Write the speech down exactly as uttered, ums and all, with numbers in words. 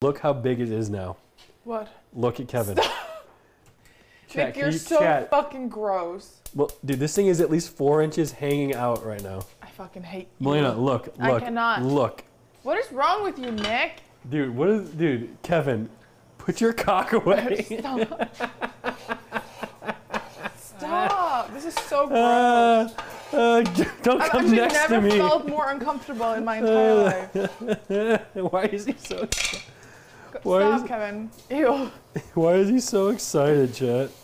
Look how big it is now. What? Look at Kevin. Chat, Nick, you're you so chat? fucking gross. Well, dude, this thing is at least four inches hanging out right now. I fucking hate you. Malena, look, look, I cannot. Look. What is wrong with you, Nick? Dude, what is, dude, Kevin, put your cock away. Stop. Stop. This is so gross. Uh, uh, don't come I've next to me. I've never felt more uncomfortable in my entire life. Why is he so excited? Stop, is, Kevin. Ew. Why is he so excited, chat?